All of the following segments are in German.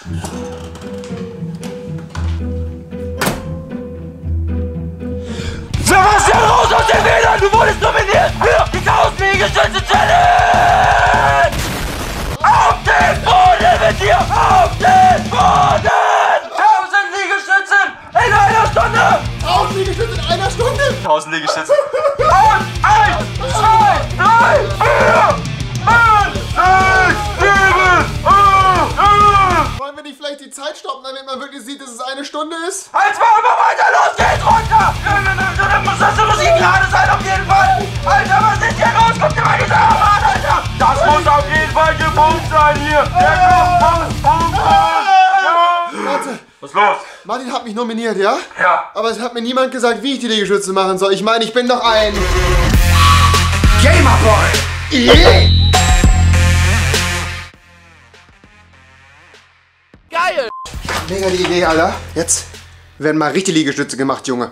Sebastian, raus aus den Wählern! Du wurdest nominiert für die 1000 Liegestütze-Challenge! Auf den Boden mit dir! Auf den Boden! 1000 Liegestützen in einer Stunde! 1000 Liegestütze in einer Stunde? 1000 Liegestützen. Und 1, 2, 3, 4, 5, 6, 7, 8, 9. Wollen wir nicht vielleicht die Zeit stoppen, damit man wirklich sieht, dass es eine Stunde ist? Halt's mal immer weiter, los geht's, runter! Dann muss das Musik gerade sein, auf jeden Fall! Alter, was ist hier los? Guck dir mal diese Arme an, Alter! Das muss auf jeden Fall gepumpt sein hier! Der Pump! Warte. Was ist los? Martin hat mich nominiert, ja? Ja. Aber es hat mir niemand gesagt, wie ich die Liegestütze machen soll. Ich meine, ich bin doch ein... Gamerboy! Yeah. Geil! Mega die Idee, Alter. Jetzt werden mal richtig Liegestütze gemacht, Junge.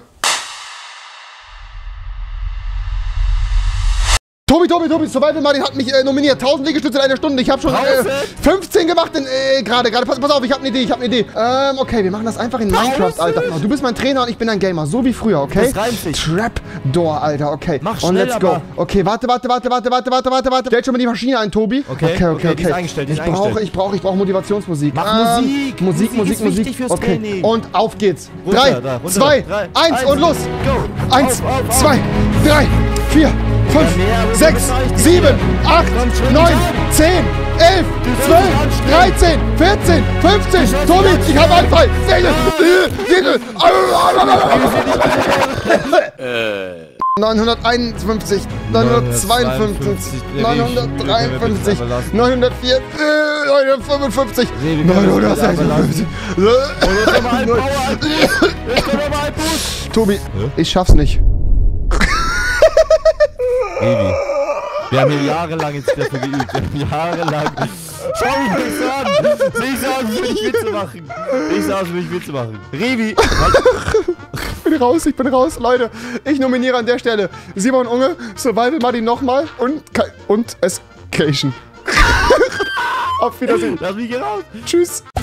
Tobi, Survival Martin hat mich nominiert. 1000 Liegestütze in einer Stunde. Ich habe schon 15 gemacht gerade. Pass auf, ich habe eine Idee. Okay, wir machen das einfach in Minecraft, Alter. Du bist mein Trainer und ich bin ein Gamer. So wie früher, okay? Das reimt sich. Trapdoor, Alter, okay. Mach und schnell, let's go. aber. Okay, warte. Stell schon mal die Maschine ein, Tobi. Okay. Die ist eingestellt, Ich brauche Motivationsmusik. Mach Musik. Musik. Ist wichtig fürs Training. Und auf geht's. Runter, 3, runter. 2, 1 und los. Go. 1, Auf. 2, 3, 4, 5, 6, 7, 8, 9, 10, 11, 12, 13, 14, 15. Tobi, ich habe Anfall. 951, 952, 953, 904, 955, 956. Tobi, ich schaff's nicht. Baby. Wir haben hier jahrelang jetzt dafür geübt. Schau mich nicht so an. Sehe ich so aus, will ich Witze machen. Revi. Ich bin raus, Leute. Ich nominiere an der Stelle Simon Unge, Survival Martin nochmal und Escation. Auf Wiedersehen. Lass mich hier raus. Tschüss.